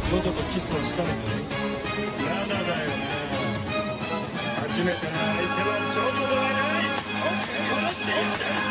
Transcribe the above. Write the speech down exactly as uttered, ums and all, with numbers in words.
ジョジョとキスをしたのかい？ まだだよな。初めての相手はジョジョではない。殺していった。